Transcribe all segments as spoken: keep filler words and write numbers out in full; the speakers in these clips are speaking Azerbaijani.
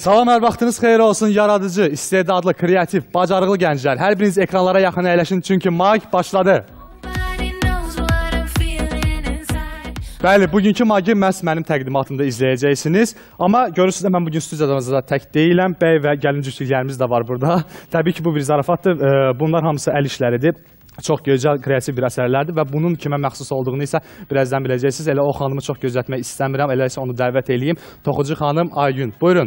Salam, hər vaxtınız xeyir olsun, yaradıcı, istedadlı, kreativ, bacarıqlı gənclər. Hər biriniz ekranlara yaxın əyləşin, çünki Mag başladı. Bəli, bugünkü Magi məhz mənim təqdimatımda izləyəcəksiniz. Amma görürsünüz də mən bugün studiyada tək deyiləm, bəy və gəlin cütlüklərimiz də var burada. Təbii ki, bu bir zarafatdır. Bunlar hamısı əl işləridir. Çox gözəl, kreativ bir əsərlərdir və bunun kimə məxsus olduğunu isə birazdan biləcəksiniz. Elə o xanımı çox gözlətmək istəmirəm, elə isə onu dəvət edeyim. Toxucu xanım Aygün, buyurun.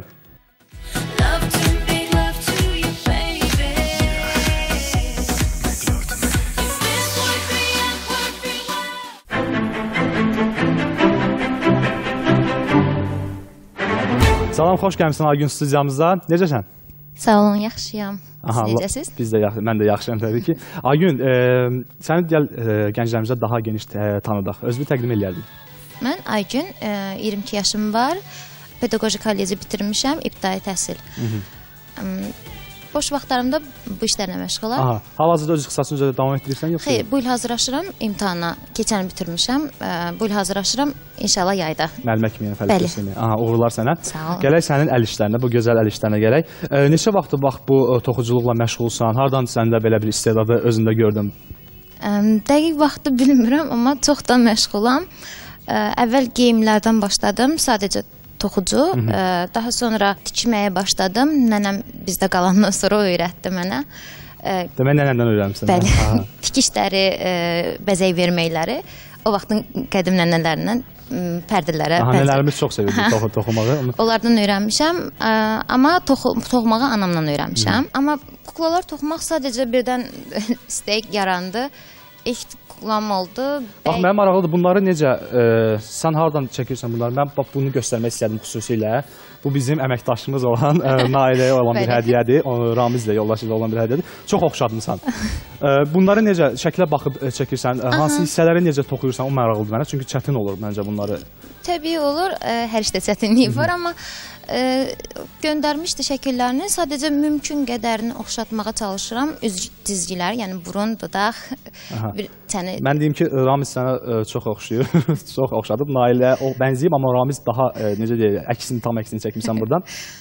Salam, xoş gəlmişsən Aygün studiyamıza. Necəsən? Sağ olun, yaxşıyam. Siz necəsiz? Biz də yaxşı, mən də yaxşıyam təbii ki. Aygün, e, səni gəl e, gənclərimizə daha geniş tanıdaq. Özünü təqdim eləyərdin. Mən Aygün, e, iyirmi iki yaşım var. Pedaqoji kolleci bitirmişəm, ibtidai təhsil. Hı -hı. Boş vaxtlarımda bu işlərlə məşğulam. Aha, hal-hazırda öz ixtisasın üzrə davam etdirirsən yoxsa? Xeyr, bu il hazırlaşıram imtahana. Keçən il bitirmişəm. Bu il hazırlaşıram inşallah yayda. Müəllimə kimi, yəni fəlsəfəsini. Aha, uğurlar sənə. Sağ ol. Gələk sənin əl işlərinə, bu gözəl əl işlərinə gələk. E, neçə vaxtdır bax bu toxuculuqla məşğulsan? Hardan səndə belə bir istedadı özündə gördüm? E, dəqiq vaxtı bilmirəm, amma çoxdan məşğulam. E, əvvəl geyimlərdən başladım, sadəcə toxucu. Hı -hı. Daha sonra tikməyə başladım. Nənəm bizdə qalandan sonra öyrətdi mənə. Demək nənəmdən öyrənmişsən. Bəli. Tikişləri, bəzək verməkləri o vaxtın qədim nənələrindən pərdələrə. Aha, nələrimiz çox sevirdi toxu, toxumağı. Onlardan öyrənmişəm. Amma toxu, toxumağı anamdan öyrənmişəm. Hı -hı. Amma kuklalar toxumaq sadəcə birdən istək yarandı. İlk kuklam oldu. Bax, mənim maraqlıdır. Bunları necə, e, sən hardan çəkirsən bunları? Mən bax, bunu göstərmək istədim xüsusilə. Bu bizim əməkdaşımız olan, e, Nailəyə olan bir hədiyyədir. Ramizlə yoldaşıyla olan bir hədiyyədir. Çox oxşadımsan. E, bunları necə, şəklə baxıb e, çəkirsən? E, hansı hissələri necə toxuyursan? O maraqlıdır mənə. Çünki çətin olur məncə bunları. Təbii olur. E, hər işdə çətinlik var, amma e, göndərmişdi şəkillərini. Sadəcə mümkün qədərini oxşatmağa çalışıram. Üz dizgilər, yəni burun, dodaq, bir təni. Mən deyim ki, Ramiz sənə e, çox oxşuyur. Çox oxşadıb. Nailə o bənzəyib, amma Ramiz daha e, necə deyək, əksini, tam əksini çəkmişsən buradan.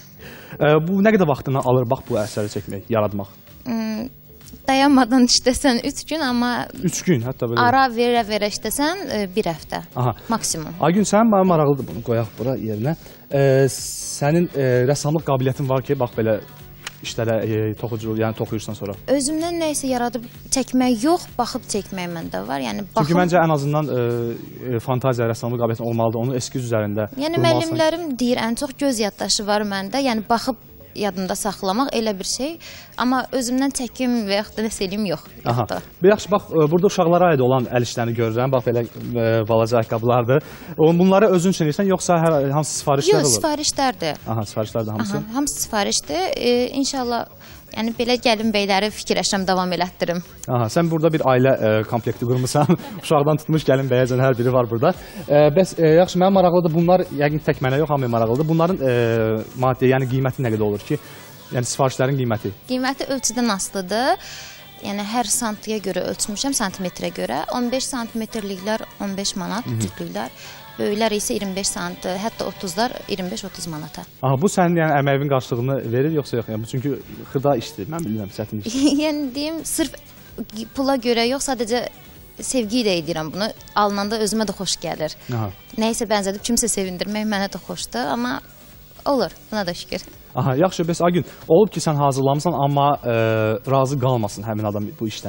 E, bu nə qədər vaxtını alır, bax bu əsəri çəkmək, yaratmaq? Hmm, dayanmadan işləsən üç gün, amma üç gün, hətta belə. Ara verə-verə işləsən bir həftə. Aha. Maksimum. Aygün, sənin bana maraqlıdır, bunu qoyaq bura yerinə. E, sənin e, rəssamlıq qabiliyyətin var ki, bax belə işlərə e, toxucu, yəni toxuyursan sonra. Özümdən nə isə yaradıb çəkmək yox, baxıb çəkmək məndə var. Yəni baxım. Çünki məncə ən azından e, e, fantaziya, rəssamlıq qabiliyyətin olmalıdır. Onu eskiz üzərində. Yəni müəllimlərim deyir, ən çox göz yaddaşı var məndə. Yəni baxıb yadında saxlamaq elə bir şey. Amma özümdən çəkim və yaxud da nəsə eləyim yox. Aha. Bir yaxşı, bax, burada uşaqlara aid olan əl işlərini görürəm. Bax, belə e, balaca ayaqqabılardır. Bunları özün üçün edirsən, yoxsa hər, hamısı sifarişlər olur? Yox, sifarişlərdir. Aha, sifarişlərdir hamısı. Aha, hamısı sifarişdir. E, İnşallah, yəni belə gəlin beyləri fikirləşirəm, davam elətdirim. Aha, sən burada bir ailə e, komplekti qurmuşsan. Uşaqdan tutmuş gəlin bəyəcən hər biri var burada. E, bəs, e, yaxşı, mənə maraqlıdır. Bunlar, yəqin tək mənə yox, hamıya maraqlıdır. Bunların e, maddi, yəni qiyməti nə qədər olur ki? Yəni sifarişlərin qiyməti? Qiyməti ölçüdən asılıdır. Yəni hər santiyə görə ölçmüşəm, santimetrə görə. on beş santimetrliklər on beş manat, cütlüklər. Böyüklər isə iyirmi beş sant, hətta otuzlar iyirmi beş otuz manata. Aha, bu sənin yəni əməyivin qarşılığını verir yoxsa yox? Yəni, çünki xırda işdir, mən bilirəm, çətin işdir. Yəni deyim, sırf pula görə yox, sadəcə sevgi ilə edirəm bunu. Alınanda özümə də xoş gəlir. Aha. Nəysə bənzədib, kimsə sevindirmək mənə də xoşdur, amma olur, buna da şükür. Aha, yaxşı, bəs Aygün, olub ki, sən hazırlamısan, amma e, razı qalmasın həmin adam bu işdən?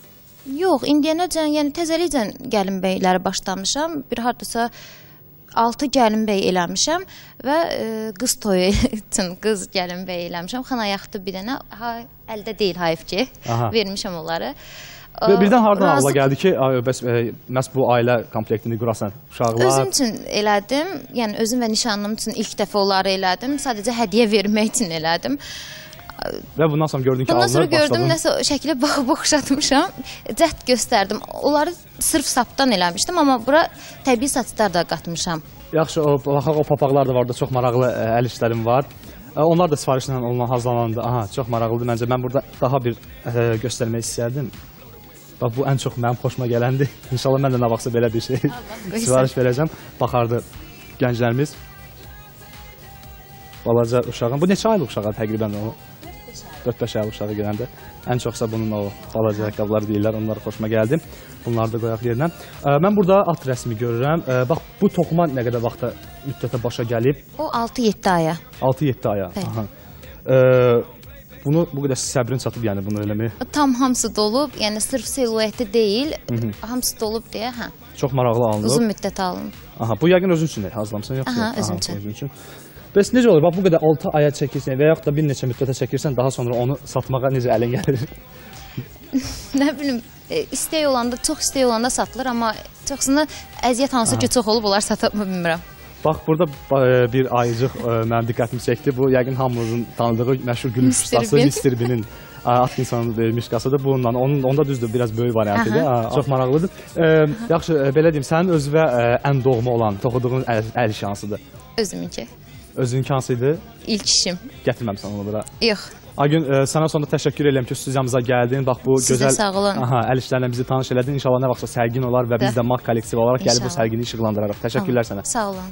Yox, indiyənəcən, yəni təzəlikcən gəlin bəyləri başlamışam. Bir hardasa altı gəlin bəy eləmişəm və e, qız toyu üçün qız gəlin bəy eləmişəm. Xana yaxdı bir dənə, ha, əldə deyil hayf ki, aha, vermişəm onları. Və birdən hardan ağla gəldi ki, bəs məhz bu ailə komplektini qurasan, uşaqlar? Özüm üçün elədim, yəni özüm və nişanlım üçün ilk dəfə onları elədim. Sadəcə hədiyyə vermək üçün elədim. Və bundan sonra gördün ki, bundan sonra başladın. Gördüm, nəsə şəkilə baxıb oxşatmışam, cəhd göstərdim. Onları sırf sapdan eləmişdim, amma bura təbii saçlar da qatmışam. Yaxşı, o, baxaq, o papaqlar da var da, çox maraqlı əl işlərim var. Onlar da sifarişlə onunla hazırlandı. Aha, çox maraqlıdır məncə. Mən burada daha bir ə, göstərmək istəyərdim. Bax, bu ən çox mənim xoşuma gələndir. İnşallah mən də nə vaxtsa belə bir şey sifariş verəcəm. Baxardı gənclərimiz. balaca uşağın. Bu neçə aylıq uşağa təqribən o? dörd beş aylıq uşağa gələndə. Ən çoxsa bunun o balaca ayaqqabıları deyirlər, onlar xoşuma gəldi. Bunları da qoyaq yerinə. Mən burada at rəsmi görürəm. Bax, bu toxuma nə qədər vaxta müddətə başa gəlib? O altı yeddi aya. altı yeddi aya. Bunu bu qədər səbrin çatıb, yəni bunu eləmək? Tam hamısı dolub, yəni sırf silueti deyil, hamısı dolub deyə, hə. Çox maraqlı alınıb. Uzun müddət alınıb. Aha, bu yəqin özün üçün hazırlamısan, yoxsa? Aha, özüm üçün. Bəs necə olur? Bax, bu qədər altı aya çəkirsən və yaxud da bir neçə müddətə çəkirsən, daha sonra onu satmağa necə əlin gəlir? Nə bilim, istək olanda, çox istək olanda satılır, amma çoxsunu əziyyət hansı ki, çox olub, onlar sata bilmirəm. Bax, burada bir ayıcıq mənim diqqətimi çəkdi. Bu, yəqin hamımızın tanıdığı məşhur gülüş ustası mister Bean-in Atkinsonun vermiş qasıdır. Bununla, onda düzdür, biraz böyük variantidir. Çox maraqlıdır. Yaxşı, belə deyim, sənin özünə ən doğma olan, toxuduğun əl işi hansıdır? Özümünki. Özünün hansı idi? İlk işim. Gətirməmsən onu bura? Yox. Aygün, sənə sonunda təşəkkür edirəm ki, stüdiyamıza gəldin. Bax, bu gözəl əl işlərlə bizi tanış elədin. İnşallah nə vaxtsa sərgin olar və biz də Mak kollektiv olaraq gəlib bu sərgini işıqlandırarıq. Təşəkkürlər sənə. Sağ olun.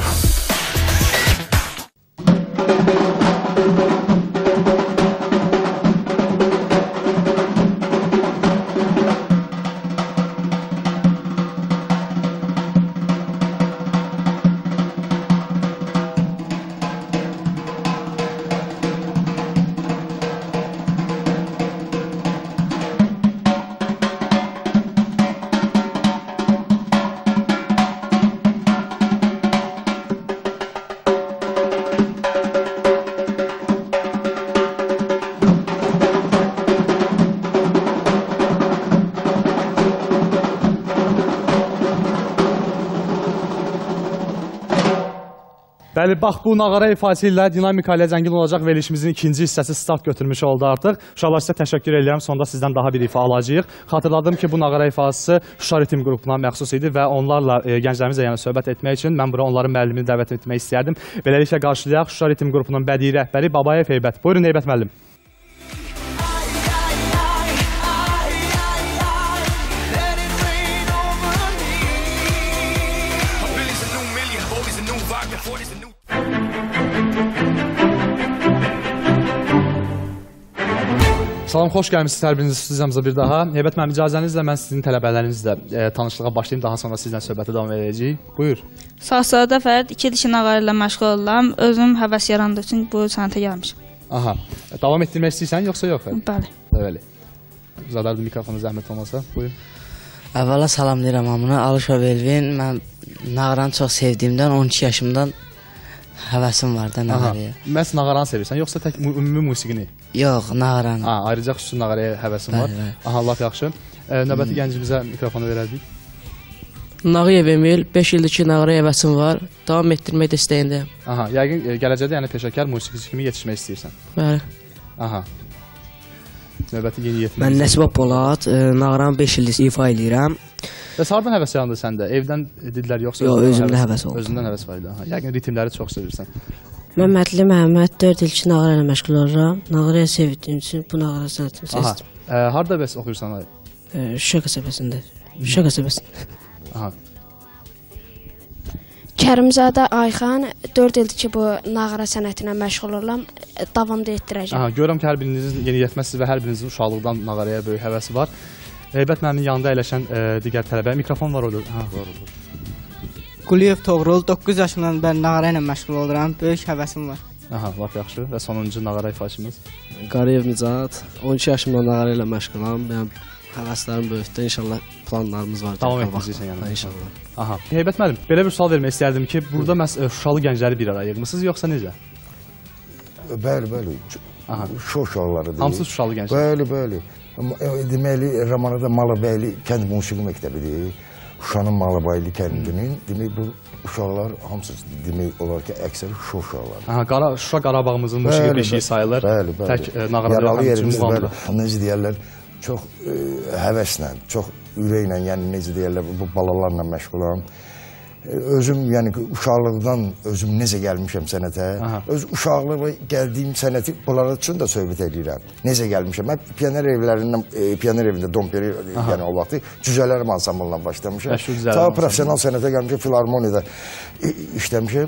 Bəli, bax, bu nağara ifası ilə dinamika ilə zəngin olacaq verilişimizin ikinci hissəsi start götürmüş oldu artıq. Uşaqlar, sizə təşəkkür edirəm. Sonda sizdən daha bir ifa alacağıq. Xatırladım ki, bu nağara ifası Şuşa ritim qrupuna məxsus idi və onlarla e, gənclərimizlə yəni söhbət etmək üçün mən bura onların müəllimini dəvət etmək istəyərdim. Beləliklə qarşılayaq Şuşa ritim qrupunun bədii rəhbəri Babayev Heybət. Buyurun, Heybət müəllim. Salam, xoş gəlmişsiniz hər biriniz stüdiyamıza bir daha. Heybət müəllim, icazənizlə mən sizin tələbələrinizlə e, tanışlığa başlayayım, daha sonra sizlə söhbətə davam edəcəyik. Buyur. Sağ-sağda Fərd, iki dişi nağarı ilə məşğul olam. Özüm həvəs yarandığı üçün bu sənətə gəlmişəm. Aha, davam etdirmək istəyirsən, yoxsa yox? Bəli. Bəli. Uzadardı mikrofonu zəhmət olmasa. Buyur. Əvvəla salamlayıram hamını. Alışov Elvin. Mən nağaranı çox sevdiyimdən on iki yaşımdan həvəsim var da nağaraya. Məhz nağaranı sevirsən, yoxsa tək ümumi musiqini? Yox, nağaranı. Ha, ayrıca xüsusi nağaraya həvəsim var. Bəli, bəli. Aha, laf yaxşı. E, növbəti hmm. gəncimizə mikrofonu verərdik. Nağıyev Emil, beş ildir ki, nağaraya həvəsim var. Davam etdirmək də istəyindəyəm. Aha, yəqin e, gələcəkdə yəni peşəkar musiqiçi kimi yetişmək istəyirsən. Bəli. Aha. Növbəti yeni yetmə. Mən Nəsibə Polad, e, nağaranı beş ildir ifa edirəm. Bəs hardan həvəs yarandı səndə? Evdən dedilər yoxsa? Yox, özümdə həvəs oldu. Özündən həvəs var idi. Yəqin ritmləri çox sevirsən. Mən Mədli Məhəmməd, dörd il ki, nağara ilə məşğul oluram. Nağaraya sevdiyim üçün bu nağara sənətini seçdim. Aha, e, harada bəs oxuyursan? E, Şuşa qəsəbəsində. Şuşa qəsəbəsində. Aha. Kərimzadə Ayxan, dörd ildir ki, bu nağara sənətinə məşğul oluram. Davamda etdirəcəm. Aha, görürəm ki, hər birinizin yeniyetməsiz və hər birinizin uşaqlıqdan nağaraya böyük həvəsi var. Heybət müəllimin yanında əyləşən e, digər tələbə. Mikrofon var orada. Ha, var orada. Quliyev Toğrul, doqquz yaşından bəri nağara ilə məşğul oluram. Böyük həvəsim var. Aha, lap yaxşı. Və sonuncu nağara ifaçımız. Qarayev Nicat, on iki yaşımdan nağara ilə məşğulam. Mənim həvəslərim böyükdür. İnşallah planlarımız var. Davam etdirəcəksən yəni. İnşallah. Aha. Heybət müəllim, belə bir sual vermək istərdim ki, burada məhz Şuşalı gəncləri bir araya yığmısınız yoxsa necə? Bəli, bəli. Aha. Şuşalılarıdır. Hamısı Şuşalı gənclər. Bəli, bəli. Deməli, Ramanada Malıbəyli kənd musiqi məktəbidir. Şuşanın Malıbəyli kəndinin, demək bu uşaqlar hamısı demək olar ki, əksər Şuşa uşaqlar. Aha, Qara, Şuşa Qarabağımızın musiqi beşiği sayılır. Bəli, bəli. Tək e, nağarada yerimiz, bəli. Necə deyərlər, çox e, həvəslə, çox ürəklə, yəni necə deyərlər, bu balalarla məşğulam. Özüm, yəni uşaqlıqdan özüm necə gəlmişəm sənətə, Aha. öz uşaqlığa gəldiyim sənəti bunlar üçün də söhbət edirəm. Necə gəlmişəm, mən pioner evlərindən, e, pioner evində Domperi, yəni o vaxtı cüzələrim ansamblından başlamışam. Ta profesional sənətə gəlmişəm, filarmoniyada e, işləmişəm.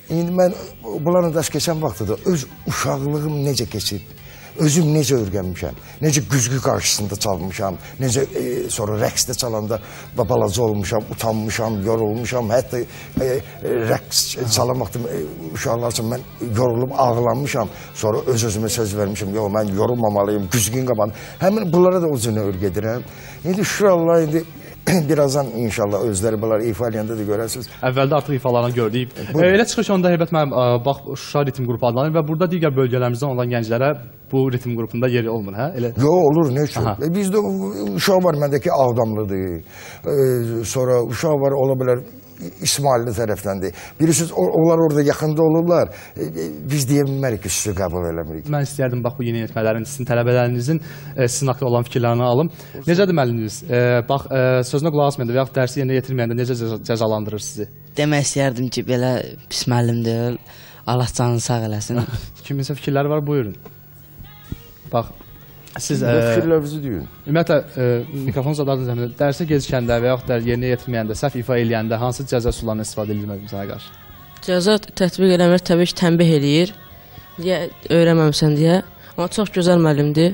İndi mən bunların daş keçən vaxtda öz uşaqlığım necə keçib, özüm necə öyrənmişəm, necə güzgü qarşısında çalmışam, necə e, sonra rəqsdə çalanda balaca olmuşam, utanmışam, yorulmuşam, hətta e, rəqs çalan vaxtım e, uşaqlar üçün mən yorulub ağlanmışam, sonra öz-özümə söz vermişim, yox mən yorulmamalıyım, güzgün qabanım. Həmin bunlara da o cünə öyrədirəm. İndi şurallah, indi birazdan inşallah özləri bunlar ifa eləyəndə də görərsiniz. Əvvəldə artıq ifalarını gördük. E, elə çıxış ki, onda Heybət müəllim, e, bax Şuşa ritm qrupu adlanır və burada digər bölgələrimizdən olan gənclərə bu ritm qrupunda yeri olmur, hə? Elə... Yox, olur, nə üçün? E, bizdə uşaq var, məndəki Ağdamlıdır, e, sonra uşaq var, ola bilər İsmailli tərəfdəndir. Bilirsiniz, onlar orada yaxında olurlar. E, biz deyə bilmərik ki, sizi qəbul eləmirik. Mən istəyərdim, bax, bu yeni yetmələrin, sizin tələbələrinizin e, sizin haqqında olan fikirlərini alım. Necədir müəlliminiz? E, bax, e, sözünə qulaq asmayanda və yaxud dərsi yerinə yetirməyəndə necə cəzalandırır sizi? Demək istəyərdim ki, belə pis müəllim deyil. Allah canını sağ eləsin. Kiminsə fikirləri var, buyurun. Bax, siz... Fikirlərinizi deyin. Ümumiyyətlə, e, mikrofon zadardınız əmrdə, dərsə gecikəndə və yaxud da yerinə yetirməyəndə, səhv ifa eləyəndə hansı cəza sularını istifadə edilmək bizə qarşı? Cəza tətbiq eləmir, təbii ki, tənbih eləyir. Deyə, öyrənməmsən deyə. Amma çox gözəl müəllimdir.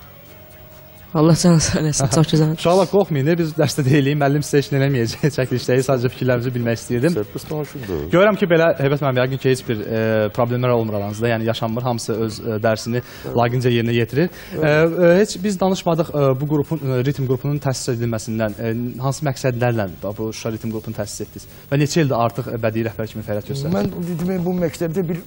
Allah canı sağ eləsin, çox gözəl. Uşaqlar, qorxmayın, biz dərsdə deyilik, müəllim sizə heç nə eləməyəcək, çəkilişdəyi, sadəcə fikirlərimizi bilmək istəyirdim. Görürəm ki, belə, Heybət müəllim, yəqin ki, heç bir e, problemlər olmur aranızda, yəni yaşanmır, hamısı öz e, dərsini layiqincə yerinə yetirir. E, e, heç biz danışmadıq e, bu qrupun, e, ritm qrupunun təsis edilməsindən, e, hansı məqsədlərlə bu Şuşa ritm qrupunu təsis etdiniz və neçə ildir artıq e, bədii rəhbər kimi fəaliyyət göstərir? Mən demək, bu məktəbdə bir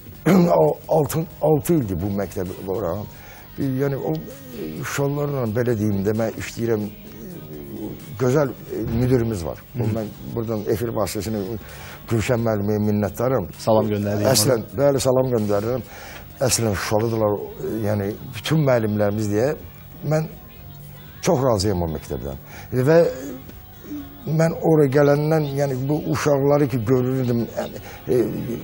altı ildir bu məktəb var. Yəni, o uşaqlarla, belə deyim də, mən işləyirəm, gözəl müdürümüz var. Mən buradan efir vasitəsini Gülşən müəllimə minnətdarım. Salam göndərirəm. Əslən, bəli, salam göndərirəm. Əslən, Şuşalıdırlar, yəni, bütün müəllimlərimiz deyə, mən çox razıyam o məktəbdən. Və mən oraya gələndən, yəni bu uşaqları ki görürdüm, e,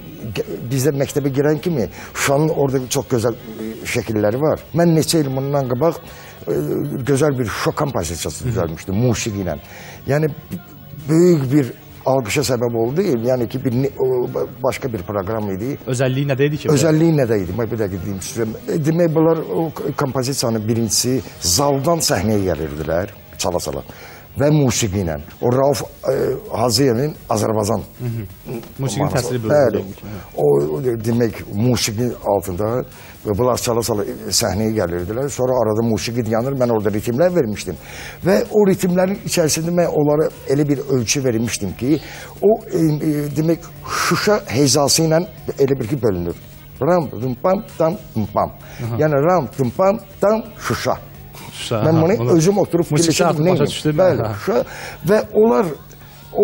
bizdə məktəbə girən kimi Şuşanın orada çox gözəl şəkilləri var. Mən neçə il bundan qabaq e, gözəl bir Şuşa kompozisiyası düzəlmişdi musiqi ilə. Yəni böyük bir alqışa səbəb oldu. Yəni ki bir o, başqa bir proqram idi. Özəlliyi nədə idi ki? Özəlliyi nədə idi? Mən bir dəqiqə deyim sizə. Demək bunlar o kompozisiyanın birincisi zaldan səhnəyə gəlirdilər, çala-çala. Və musiqi ilə. O Rauf e, Hacıyevin Azərbaycan musiqinin təsiri böyükdür. O, o demək musiqi altında bunlar çala-çala səhnəyə gəlirdilər. Sonra arada musiqi yanır. Mən orada ritmlər vermişdim. Və o ritmlərin içərisində mən onlara elə bir ölçü vermişdim ki, o e, e, demək Şuşa heyzası ilə elə bir ki bölünür. Ram, dum, pam, tam, dum, pam. Yəni ram, dum, pam, tam, Şuşa. Şuşa, mən bunu onu özüm oturub fikirləşirdim, neyim? Bəli, Şuşa. Və onlar o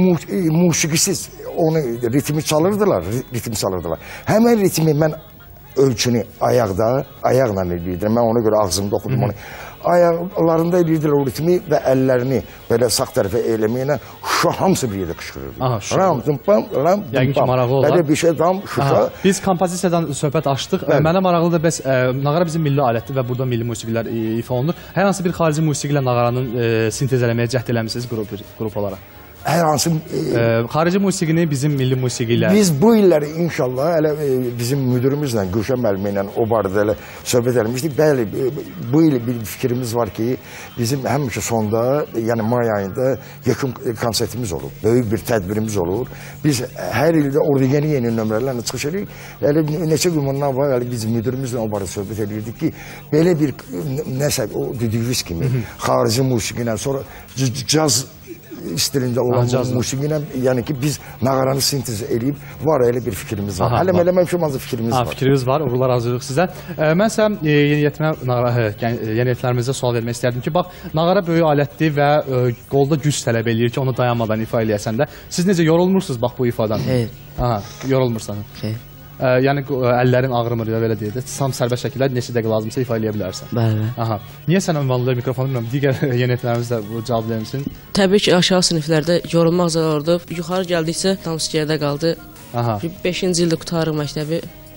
musiqisiz onu ritmi çalırdılar, ritmi çalırdılar. Həmən ritmi mən ölçünü ayaqda, ayaqla eləyirdim. Mən ona görə ağzımda oxudum onu. Ayaqlarında eləyirdilər o ritmi və əllərini belə sağ tərəfə eləməyinə Şuşa hamısı bir yerdə qışqırırdı. Ram, dım, pam, ram, dım, pam. Yəqin ki, maraqlı olar. Belə bir şey tam Şuşa. Biz kompozisiyadan söhbət açdıq. Bəli. Mənə maraqlıdır, bəs ə, nağara bizim milli alətdir və burada milli musiqilər e, ifa olunur. Hər hansı bir xarici musiqi ilə nağaranın e, sintez eləməyə cəhd eləmişsiniz qrup, qrup olaraq? Hər hansı... E, xarici musiqini bizim milli musiqi ilə... Biz bu illəri inşallah elə e, bizim müdürümüzlə, Gülşən müəllimə ilə o barədə elə söhbət eləmişdik. Bəli, bu il bir fikrimiz var ki, bizim həmişə sonda, yəni may ayında yekun konsertimiz olur. Böyük bir tədbirimiz olur. Biz hər ildə orada yeni-yeni nömrələrlə çıxış edirik. Elə neçə gün bundan var, elə biz müdürümüzlə o barədə söhbət edirdik ki, belə bir nəsə, o dediyiniz kimi, xarici musiqi ilə, sonra caz stilində olan musiqi ilə, yəni ki, biz nağaranı sintez eləyib, var elə bir fikrimiz var. Hələm eləməmişəm, ancaq fikrimiz var. Fikrimiz var, uğurlar arzulayırıq sizə. Mən sən yeniyetlərimizə sual vermək istərdim ki, bax, nağara böyük alətdir və qolda güc tələb eləyir ki, onu dayanmadan ifa eləyəsən də. Siz necə yorulmursunuz, bax, bu ifadan? Xeyr. Aha, yorulmursan. Xeyr. Yəni əllərin ağrımır ya belə deyir. Tam sərbəst şəkildə neçə dəqiqə lazımsa ifa eləyə bilərsən. Bəli. Aha. Niyə sən ünvanlı mikrofonu bilmirəm, digər yeniyetlərimiz də bu cavab vermişsin? Təbii ki, aşağı siniflərdə yorulmaq zərarlıdır. Yuxarı gəldikcə tam sikərdə qaldı. Aha. beşinci ildə qutarıq məktəbi.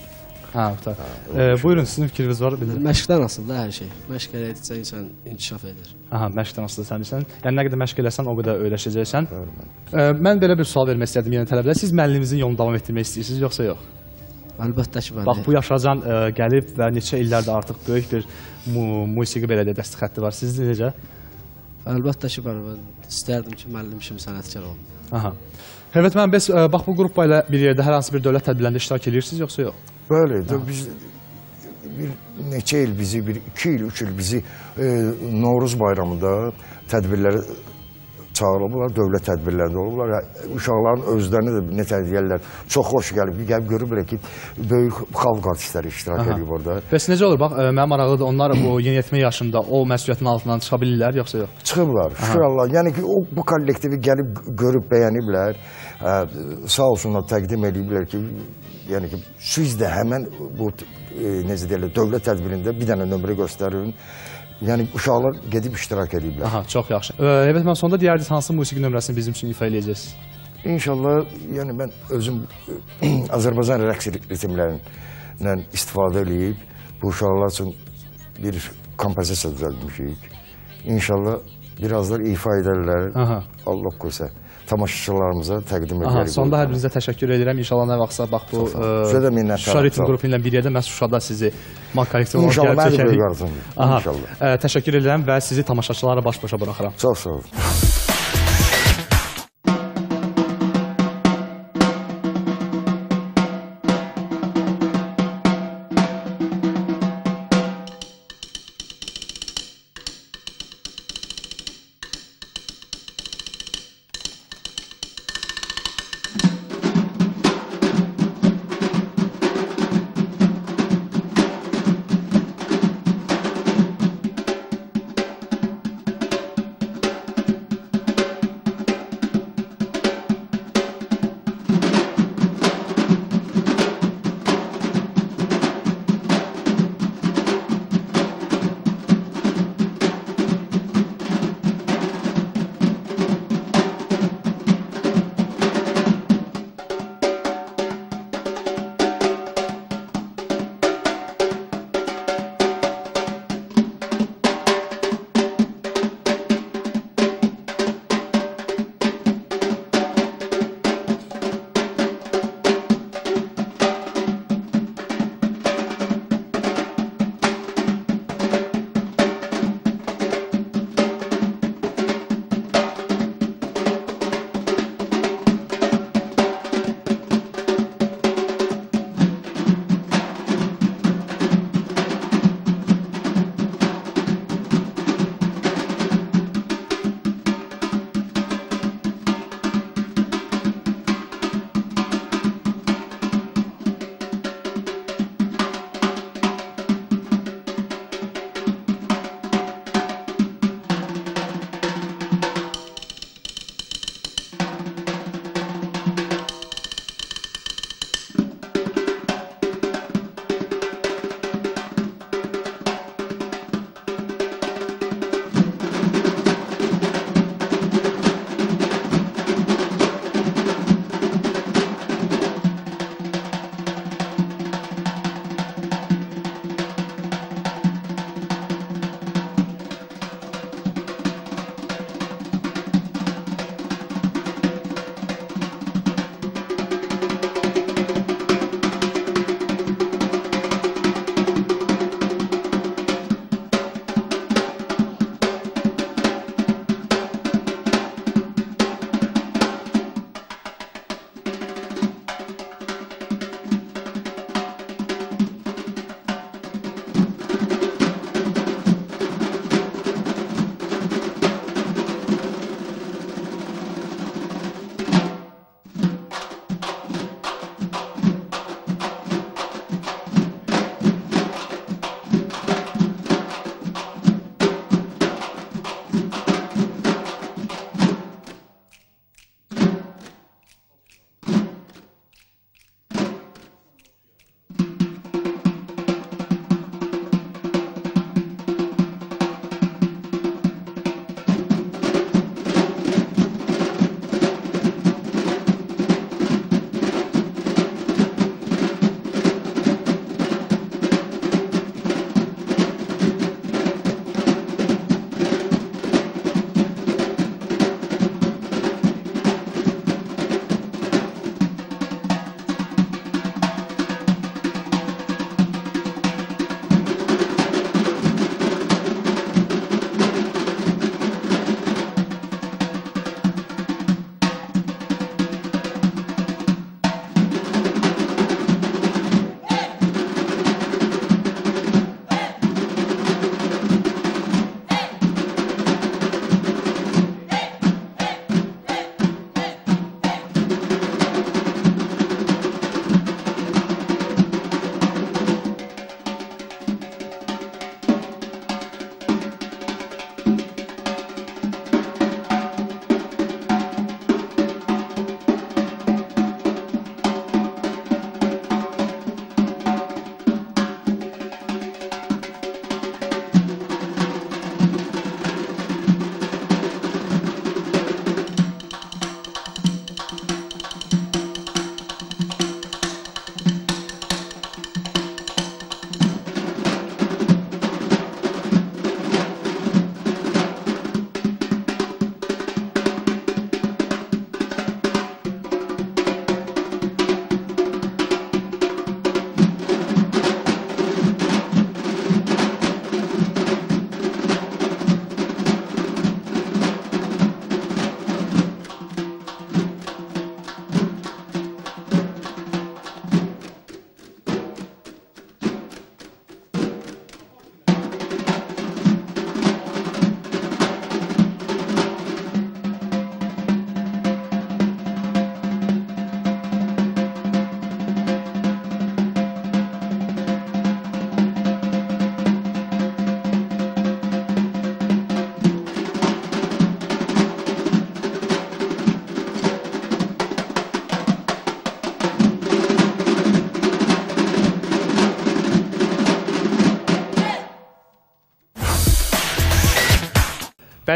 Ha, tutar. E, buyurun, sizin fikriniz var. Bilin. Məşqdən asılıdır hər şey. Məşq elədikcə insan inkişaf edir. Aha, məşqdən asılıdır sən bilirsən. Yəni nə qədər məşq eləsən, o qədər öyrəşəcəksən. E, mən belə bir sual vermək istədim yenə tələbələrə. Siz müəlliminizin yolunu davam etdirmək istəyirsiniz, yoxsa yox? Əlbəttə ki, Bax, bu yaşacan e, gəlib və neçə illərdə artıq böyük bir mu musiqi belə də dəstək xətti var. Sizdə necə? Əlbəttə ki, var. Mən istərdim ki, müəllim kimi sənətkar olum. Aha. Evet, mən bəs, e, bax, bu qrupa ilə bir yerdə hər hansı bir dövlət tədbirlərində iştirak edirsiniz, yoxsa yox? Bəli, biz bir neçə il bizi, bir iki il, üç il bizi e, Novruz bayramında tədbirləri çağırıblar, dövlət tədbirlərində olublar. Uşaqların özlərini də necə deyərlər, çox xoş gəlib, gəlib görüblər ki, böyük xalq artistləri iştirak edib orada. Bəs necə olur? Bax, mənim maraqlıdır, onlar bu yeniyetmə yaşında o məsuliyyətin altından çıxa bilirlər, yoxsa yox? Çıxıblar, şükür Allah. Yəni ki, o, bu kollektivi gəlib görüb bəyəniblər, ə, sağ olsunlar təqdim ediblər ki, yəni ki, siz də həmən bu, e, necə deyərlər, dövlət tədbirində bir dənə nömrə göstərin. Yəni uşaqlar gedib iştirak ediblər. Aha, çox yaxşı. Ee, evet, mən sonda deyərdiniz hansı musiqi nömrəsini bizim üçün ifa eləyəcəksiniz? İnşallah, yəni mən özüm Azərbaycan rəqs ritmlərindən istifadə edib bu uşaqlar üçün bir kompozisiya düzəltmişik. İnşallah birazlar ifa edərlər. Aha. Allah qoysa tamaşaçılarımıza təqdim edərik. Sonda hər birinizə təşəkkür edirəm. İnşallah nə vaxtsa bax bu Şuşa ritm qrupu ilə bir yerdə məhz Şuşada sizi mak kollektivuna gəlib çəkərik. İnşallah. Təşəkkür edirəm və sizi tamaşaçılara baş-başa buraxıram. Çox sağ olun.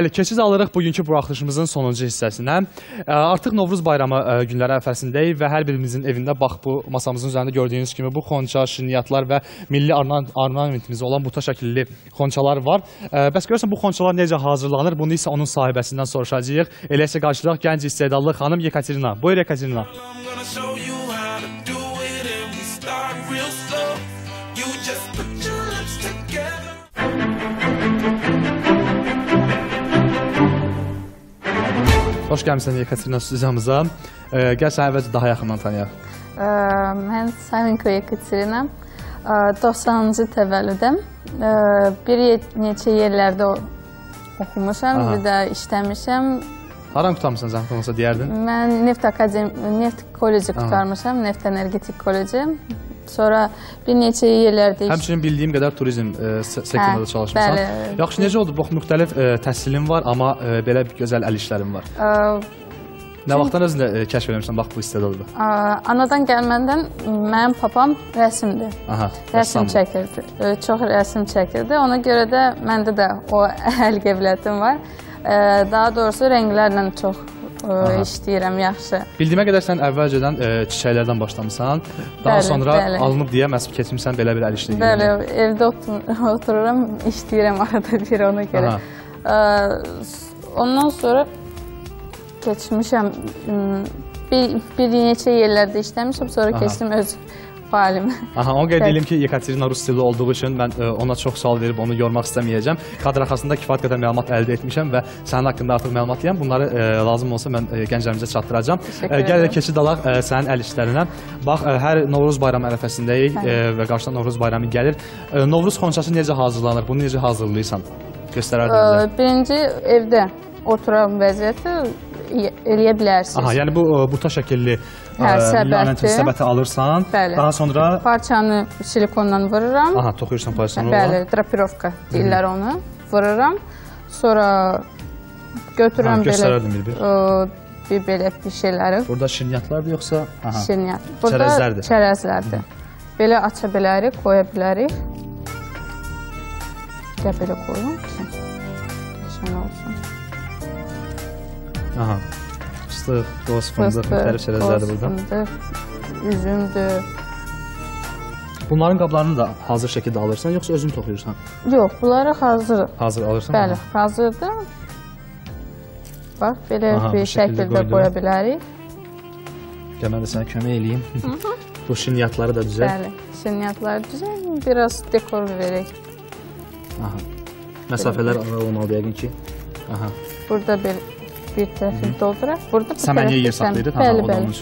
Bəli, keçid alırıq bugünkü buraxılışımızın sonuncu hissəsinə. Artıq Novruz bayramı günləri ərəfəsindəyik və hər birimizin evində bax bu masamızın üzərində gördüyünüz kimi bu xonça, şirniyyatlar və milli ornamentimiz olan buta şəkilli xonçalar var. Bəs görürsən bu xonçalar necə hazırlanır? Bunu isə onun sahibəsindən soruşacağıq. Elə isə qarşılayaq gənc istedadlı xanım Yekaterina. Buyur Yekaterina. Xoş gəlmişsən Yekaterina stüdiyamıza. Gəl səni əvvəlcə daha yaxından tanıyaq. Mən Savinko Yekaterina. doxsanıncı təvəllüdəm. Bir neçə yerlərdə oxumuşam, bir də işləmişəm. Haran qutarmışsan zəhmət olmasa deyərdin? Mən Neft Akademi, Neft Kolleci qutarmışam, Neft Energetik Kolleci. Sonra bir neçə yerlərdə iş... Həmçinin bildiyim qədər turizm sektorunda çalışmışsan. Bəli. Yaxşı, necə oldu? Bax, müxtəlif təhsilim var, amma belə bir gözəl əl işlərim var. Nə vaxtdan özündə kəşf eləmişsən, bax, bu istedaddır? Anadan gəlməndən mənim papam rəsmdir. Rəsm çəkirdi. Çox rəsm çəkirdi. Ona görə də məndə də o əl qabiliyyətim var. Daha doğrusu rənglərlə çox işləyirəm, yaxşı. Bildiyimə qədər sən əvvəlcədən çiçəklərdən başlamısan. Daha sonra alınıb deyə məhz keçmişsən belə bir əl işləyirəm. Bəli, evdə otururam, işləyirəm arada bir ona görə. Ondan sonra keçmişəm, bir neçə yerlərdə işləmişəm, sonra keçdim öz faalimi. Aha, onu qeyd edeyim ki, Yekaterina rus dilli olduğu üçün mən ona çox sual verib onu yormaq istəməyəcəm. Kadr arxasında kifayət qədər məlumat əldə etmişəm və sənin haqqında artıq məlumat deyəm. Bunları lazım olsa mən gənclərimizə çatdıracam. Gəl də keçid alaq sənin əl işlərinə. Bax, hər Novruz bayramı ərəfəsindəyik və qarşıdan Novruz bayramı gəlir. Novruz xonçası necə hazırlanır? Bunu necə hazırlayırsan? Göstərərdin bizə. Birinci, evdə oturan vəziyyəti eləyə bilərsiniz. Aha, yəni bu buta şəkilli səbəti alırsan, daha sonra... Parçanı silikondan vururam. Aha, toxuyursan parçanı olaraq. Bəli, drapirovka deyirlər onu. Vururam. Sonra götürürəm bir belə bir şeyləri. Burada şirniyyatlardır yoxsa? Şirniyyat. Burada çərəzlərdir. Belə aça bilərik, qoya bilərik. Gəl belə qoyum ki, şən olsun. Aha, fıstıq, qoz, fındıq, müxtəlif çərəzlərdir burada. Fıstıq, üzümdür. Bunların qablarını da hazır şəkildə alırsan, yoxsa özün toxuyursan? Yox, bunları hazır. Hazır alırsan? Bəli, hazırdır. Bax, belə bir şəkildə qoya bilərik. Gəl, mən də sənə kömək eləyim. Bu şirniyyatları da düzəl. Bəli, şirniyyatları düzəl, biraz dekor verək. Aha, məsafələr aralı olmalı yəqin ki. Aha. Burada bir bir tərəfini dolduraq. Burada bir səmənliyə yer saxlayırıq. Bəli, bəli.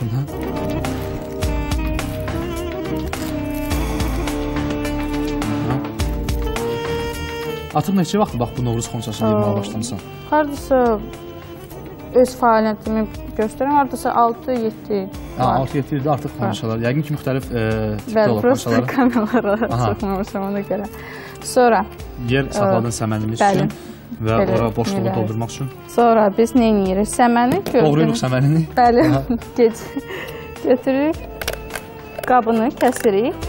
Artıq neçə vaxt bax bu Novruz xonçasını yığmağa başlamısan? Hardasa öz fəaliyyətimi göstərirəm. Hardasa altı yeddi var. altı yeddi ildə artıq xonçalar. Yəqin ki, müxtəlif tipdə bəli, olan xonçaları. Bəli, kameralara çıxmamışam ona görə. Sonra... Yer saxladın səmənimiz üçün və ora boşluğu doldurmaq üçün. Sonra biz nə edirik? Səməni gördünüz. Doğruyuruq səmənini. Bəli, götürürük, qabını kəsirik.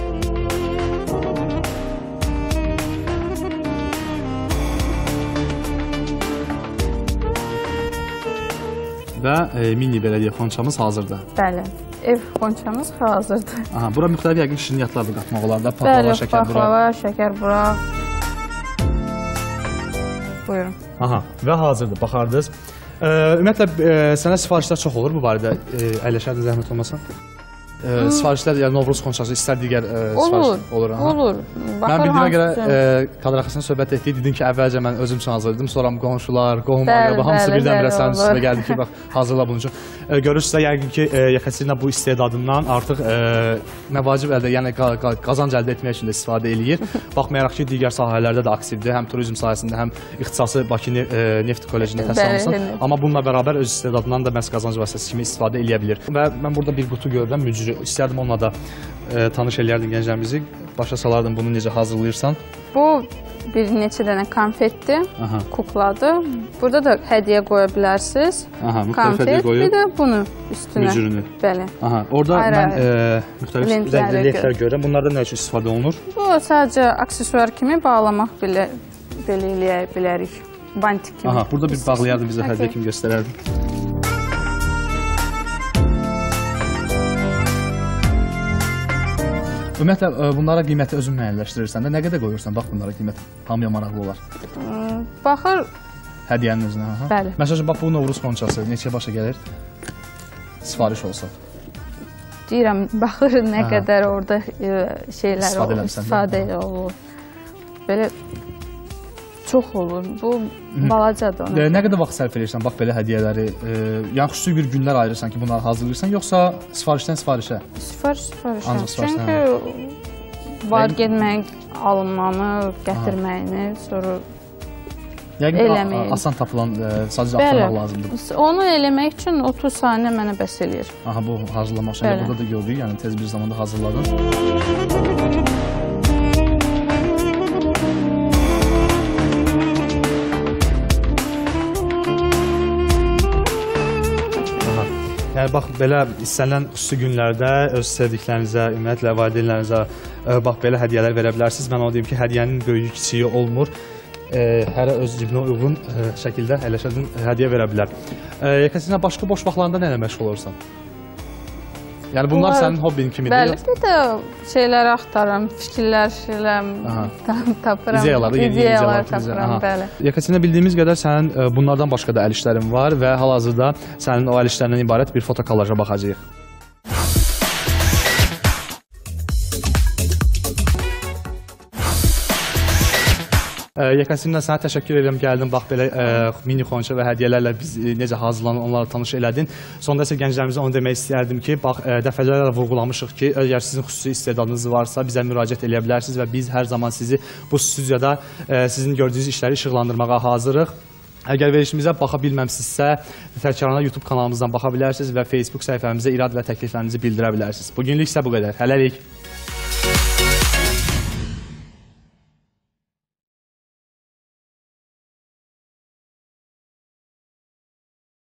Və mini belediyə xonçamız hazırdır. Bəli, ev xonçamız hazırdır. Aha, bura müxtəlif yəqin şirniyyatlar da qatmaq olar da, paxlava, şəkər bura. Bəli, paxlava, şəkər bura. Buyurun. Aha, və hazırdır, baxardınız. Ümumiyyətlə, sənə sifarişlər çox olur bu barədə, əyləşərdə zəhmət olmasın. Sifarişlər, yəni Novruz xonçası, istər digər sifariş olur. Olur, mən bildiyimə görə kadr arxasında söhbət etdik, dedim ki, əvvəlcə mən özüm üçün hazırladım, sonra qonşular, qohumlar, hamısı birdən-birə sənin üstünə gəldi ki, bax, hazırla bunun üçün. Görürsünüzsə, yəqin ki, Yekaterina bu istedadından artıq nə vacib əldə, yəni qazanc əldə etmək üçün də istifadə eləyir. Baxmayaraq ki, digər sahələrdə də aktivdir, həm turizm sahəsində, həm ixtisası Bakı Neft Kollecində təhsil almışsan. Amma bununla bərabər öz istedadından da məhz qazanc vasitəsi kimi istifadə eləyə bilir. Və mən burada bir qutu görürəm, mücrü. İstərdim onunla da tanış eləyərdin gənclərimizi. Başa salardın bunu necə hazırlayırsan. Bu bir neçə dənə konfetdir, kukladır. Burada da hədiyyə qoya bilərsiniz. Konfet, bir də bunu üstünə. Mücrünü. Bəli. Orada mən müxtəlif rəngli lentlər görürəm. Bunlardan nə üçün istifadə olunur? Bu sadəcə aksesuar kimi bağlamaq belə eləyə bilərik. bantik kimi. Aha, burada bir bağlayardım, bizə Okay. hədiyyə kimi göstərərdim. Ümumiyyətlə, e, bunlara qiyməti özün müəyyənləşdirirsən də, nə qədər qoyursan? Bax, bunlara qiymət hamıya maraqlı olar. Hmm, Baxır, Hədiyyənin özünə. Aha. Bəli. Məsələn, bax, bu Novruz xonçası neçə başa gəlir? Sifariş olsa. deyirəm, baxır nə Aha. qədər orada e, şeylər İstifadə olur, eləmisən, istifadə olur. Belə çox olur. Bu balacadır ona. E, nə qədər vaxt sərf edirsən, bax, belə hədiyyələri, e, yəni xüsusi bir günlər ayırırsan ki, bunları hazırlayırsan, yoxsa sifarişdən sifarişə? Sifariş, sifariş. Ancaq sifarişdən, Çünki var getmək, alınmanı, gətirməyini, sonra Yəqin eləməyin. asan tapılan, e, sadəcə Bəli. axtarmaq lazımdır. Onu eləmək üçün otuz saniyə mənə bəs eləyir. Aha, bu hazırlamaq üçün Bəli. burada da gördük, yəni tez bir zamanda hazırladın. Aha. Yəni bax, belə istənilən xüsusi günlərdə öz sevdiklərinizə, ümumiyyətlə valideynlərinizə e, bax, belə hədiyyələr verə bilərsiniz. Mən o deyim ki, hədiyyənin böyüyü, kiçiyi olmur. E, hərə öz cibinə uyğun e, şəkildə əyləşən hədiyyə verə bilər. E, Yekaterina, başqa boş vaxtlarında nə ilə məşğul olursan? Yəni bunlar Bunlar- sənin hobbin kimidir? Bəli, bir də şeylər axtarıram, fikirlər, şeylər Aha. tapıram. İdeyalar, yeni yeni İdeyalar ideyalar tapıram, bəli. Yekaterina, bildiyimiz qədər sənin e, bunlardan başqa da əl işlərin var və hal-hazırda sənin o əl işlərindən ibarət bir fotokollaja baxacağıq. Yekaterina, sənə təşəkkür edirəm, gəldin, bax, belə ə, mini xonça və hədiyyələrlə biz ə, necə hazırlanır, onlarla tanış elədin. Sonda isə gənclərimizə onu demək istəyərdim ki, bax, ə, dəfələrlə vurğulamışıq ki, əgər sizin xüsusi istedadınız varsa, bizə müraciət edə bilərsiniz və biz hər zaman sizi bu stüdiyada ə, sizin gördüyünüz işləri işıqlandırmağa hazırıq. Əgər verilişimizə baxa bilməmsinizsə, təkrarına YouTube kanalımızdan baxa bilərsiniz və Facebook səhifəmizə irad və təkliflərinizi bildirə bilərsiniz. Bugünlük isə bu qədər. Hələlik.